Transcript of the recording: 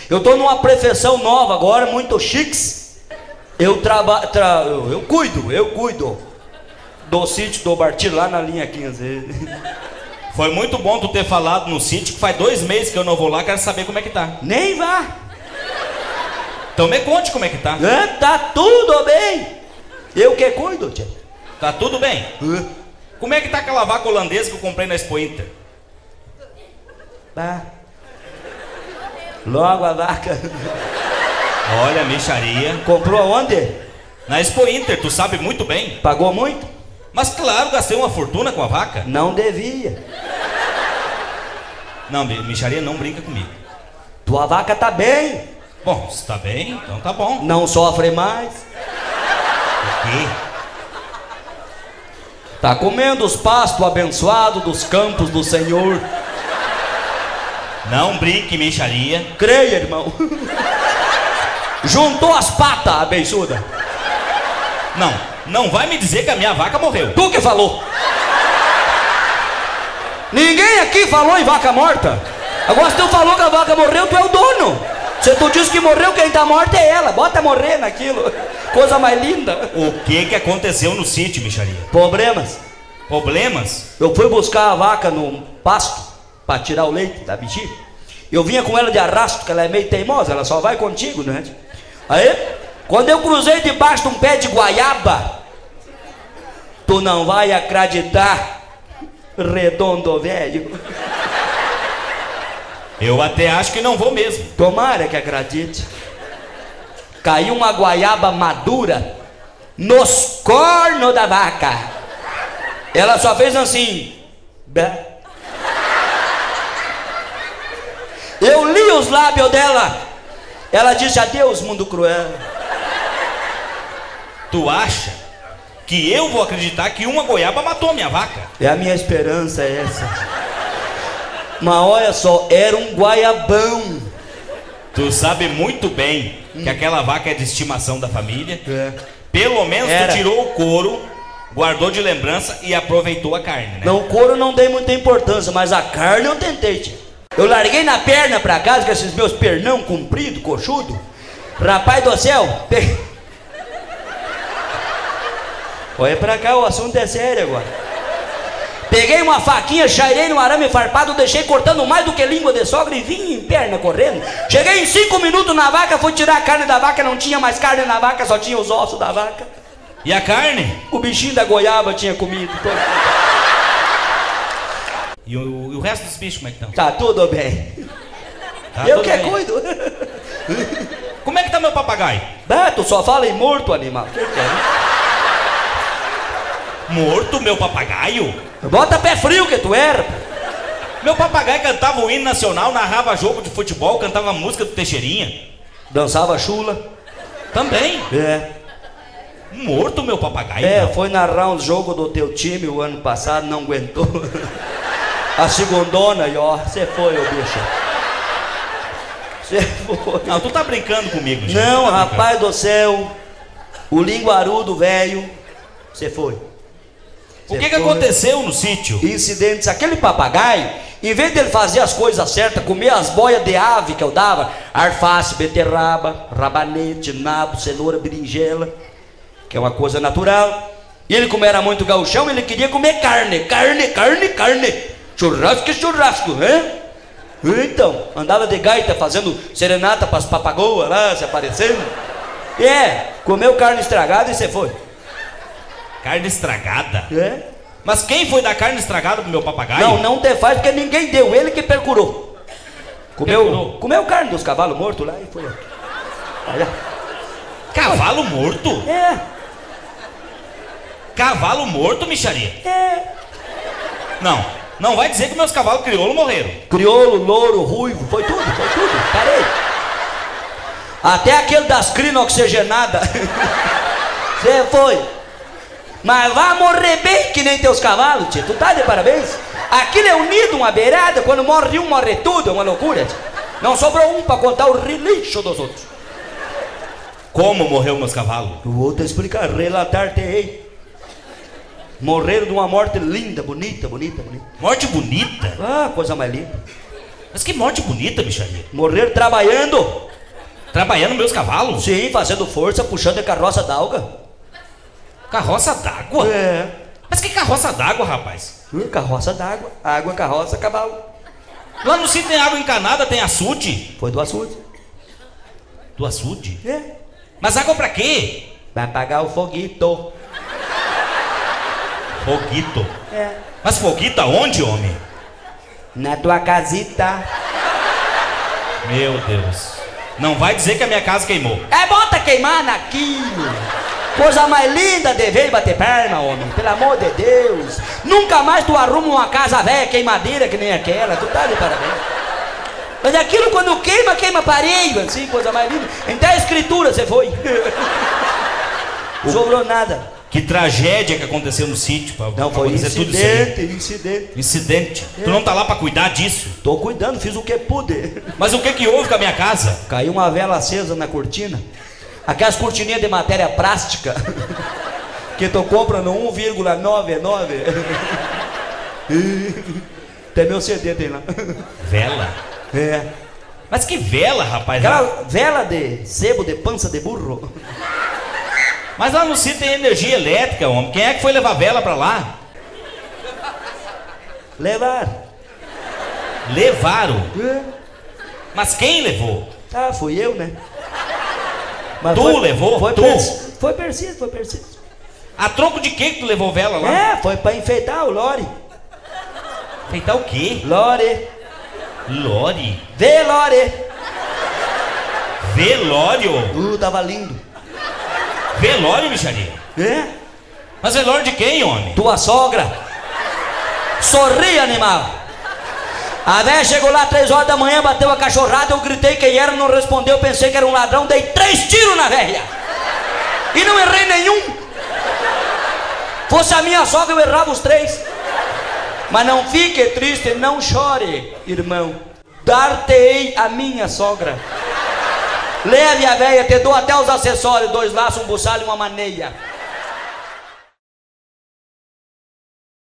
Eu tô numa profissão nova agora, muito chiques. Eu cuido do sítio do Bartiro lá na linha 15. Foi muito bom tu ter falado no sítio, que faz 2 meses que eu não vou lá, quero saber como é que tá. Nem vá. Então me conte como é que tá. Tá tudo bem. Eu que cuido, tia. Tá tudo bem? Como é que tá aquela vaca holandesa que eu comprei na Expo Inter? Tá. Logo a vaca. Olha, mixaria. Comprou aonde? Na Expo Inter, tu sabe muito bem. Pagou muito? Mas claro, gastei uma fortuna com a vaca. Não devia. Não, mixaria, não brinca comigo. Tua vaca tá bem. Bom, se tá bem, então tá bom. Não sofre mais. O quê? Tá comendo os pastos abençoados dos campos do Senhor. Não brinque, mixaria. Creia, irmão. Juntou as patas, abençoada. Não vai me dizer que a minha vaca morreu. Tu que falou. Ninguém aqui falou em vaca morta. Agora se tu falou que a vaca morreu, tu é o dono. Se tu disse que morreu, quem tá morta é ela. Bota morrer naquilo. Coisa mais linda. O que aconteceu no sítio, mixaria? Problemas. Problemas? Eu fui buscar a vaca no pasto para tirar o leite da bichinha. Eu vinha com ela de arrasto, que ela é meio teimosa, ela só vai contigo, né? Aí, quando eu cruzei debaixo de um pé de goiaba, tu não vai acreditar, redondo velho. Eu até acho que não vou mesmo. Tomara que acredite. Caiu uma goiaba madura nos cornos da vaca. Ela só fez assim. Eu li os lábios dela. Ela disse adeus, mundo cruel. Tu acha que eu vou acreditar que uma goiaba matou minha vaca? É a minha esperança essa. Mas olha só, era um goiabão. Tu sabe muito bem que aquela vaca é de estimação da família. É. Pelo menos tu tirou o couro, guardou de lembrança e aproveitou a carne, né? Não, o couro não dei muita importância, mas a carne eu tentei, tia. Eu larguei na perna pra casa com esses meus pernão comprido, coxudo. Rapaz do céu, olha pra cá, o assunto é sério agora. Peguei uma faquinha, chairei no arame farpado, deixei cortando mais do que língua de sogra e vim em perna correndo. Cheguei em 5 minutos na vaca, fui tirar a carne da vaca, não tinha mais carne na vaca, só tinha os ossos da vaca. E a carne? O bichinho da goiaba tinha comido. E o resto dos bichos como é que estão? Tá tudo bem. Tá Eu tudo que bem. cuido. Como é que tá meu papagaio? Tu só fala em morto, animal. Que é? Morto, meu papagaio? Bota pé frio que tu era. Meu papagaio cantava o hino nacional, narrava jogo de futebol, cantava a música do Teixeirinha. Dançava chula. Também? É. Morto, meu papagaio? Não. Foi narrar um jogo do teu time o ano passado, não aguentou. A segundona e ó, você foi, ô bicho. Você foi. Não, tu tá brincando comigo, gente. Não, tá rapaz do céu. O linguarudo velho, você foi. O que aconteceu no sítio? Incidentes. Aquele papagaio, em vez dele fazer as coisas certas, comer as boias de ave que eu dava, alface, beterraba, rabanete, nabo, cenoura, berinjela, que é uma coisa natural. E ele, como era muito gauchão, ele queria comer carne. Churrasco, hein? Então, andava de gaita fazendo serenata para as papagoas lá, se aparecendo. Comeu carne estragada e você foi. Carne estragada? É? Mas quem foi dar carne estragada pro meu papagaio? Não te faz porque ninguém deu, ele que percurou. Comeu carne dos cavalos mortos lá e foi. Olha. Cavalo morto? É. Cavalo morto, mixaria? É. Não vai dizer que meus cavalos crioulo morreram. Crioulo, louro, ruivo, foi tudo. Parei. Até aquele das crinas oxigenadas. Você foi. Mas vai morrer bem que nem teus cavalos, tia. Tu tá de parabéns? Aquilo é unido, uma beirada. Quando morre um, morre tudo. É uma loucura, tia. Não sobrou um pra contar o relixo dos outros. Como morreu meus cavalos? Eu vou te explicar, relatar-te-ei. Morreram de uma morte linda, bonita. Morte bonita? Ah, coisa mais linda. Mas que morte bonita, bicharia. Morreram trabalhando. Trabalhando meus cavalos? Sim, fazendo força, puxando a carroça d'água. Carroça d'água? É. Mas que carroça d'água, rapaz? Carroça d'água. Água, carroça, cavalo. Lá no sítio tem água encanada, tem açude. Foi do açude. Do açude? É. Mas água pra quê? Vai apagar o foguito. Foguito? É. Mas foguito aonde, homem? Na tua casita. Meu Deus. Não vai dizer que a minha casa queimou. É, bota queimar naquilo. Coisa mais linda de ver e bater perna, homem. Pelo amor de Deus. Nunca mais tu arruma uma casa velha queimadeira que nem aquela. Tu tá de parabéns. Mas aquilo quando queima, queima pareio, assim, coisa mais linda. Até a escritura você foi. Não sobrou nada. Que tragédia que aconteceu no sítio, Paulo. Não, foi incidente. Incidente. Tu não tá lá pra cuidar disso? Tô cuidando, fiz o que pude. Mas o que houve com a minha casa? Caiu uma vela acesa na cortina. Aquelas cortininhas de matéria plástica que tu compra no 1,99. Até meu CD tem lá. Vela? É. Mas que vela, rapaz? Aquela vela de sebo de pança de burro. Mas lá no sítio tem energia elétrica, homem. Quem é que foi levar vela pra lá? Levar. Levaram? É. Mas quem levou? Ah, fui eu, né? Mas Tu levou? Foi Tu? Foi preciso. A troco de que tu levou vela lá? É, foi pra enfeitar o lore. Enfeitar o quê? Lore. Lore? Velore. Velório? Tava lindo. Velório, bicharia? É? Mas velório de quem, homem? Tua sogra. Sorri, animal. A véia chegou lá 3 horas da manhã, bateu a cachorrada, eu gritei quem era, não respondeu, pensei que era um ladrão, dei 3 tiros na véia. E não errei nenhum. Fosse a minha sogra, eu errava os 3. Mas não fique triste, não chore, irmão. Dar-te-ei a minha sogra. Leve a véia, te dou até os acessórios, 2 laços, um buçal e uma maneia.